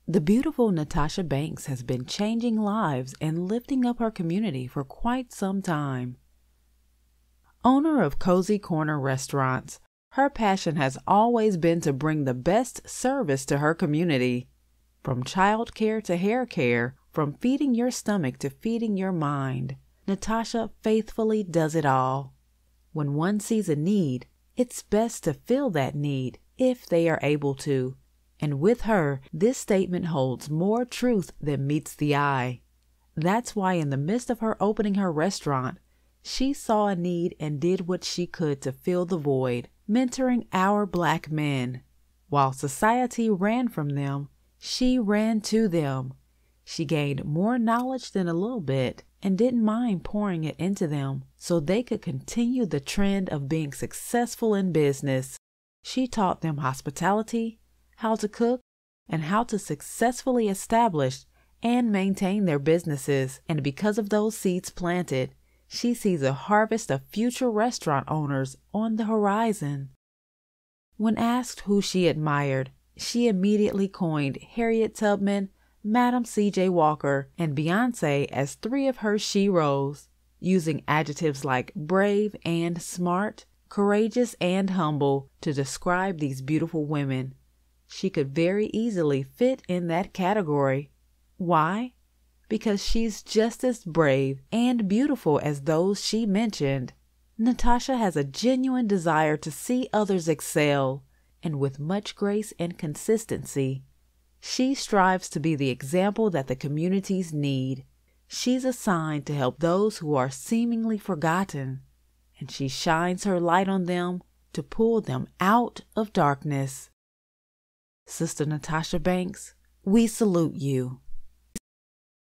The beautiful Natasha Banks has been changing lives and lifting up her community for quite some time. Owner of Cozy Corner Restaurants, her passion has always been to bring the best service to her community. From child care to hair care, from feeding your stomach to feeding your mind, Natasha faithfully does it all. When one sees a need, it's best to fill that need if they are able to. And with her, this statement holds more truth than meets the eye. That's why in the midst of her opening her restaurant, she saw a need and did what she could to fill the void, mentoring our Black men. While society ran from them, she ran to them. She gained more knowledge than a little bit and didn't mind pouring it into them so they could continue the trend of being successful in business. She taught them hospitality, how to cook, and how to successfully establish and maintain their businesses. And because of those seeds planted, she sees a harvest of future restaurant owners on the horizon. When asked who she admired, she immediately coined Harriet Tubman, Madam C.J. Walker, and Beyoncé as three of her sheroes, using adjectives like brave and smart, courageous and humble to describe these beautiful women. She could very easily fit in that category. Why? Because she's just as brave and beautiful as those she mentioned. Natasha has a genuine desire to see others excel, and with much grace and consistency, she strives to be the example that the communities need. She's assigned to help those who are seemingly forgotten, and she shines her light on them to pull them out of darkness. Sister Natasha Banks, we salute you.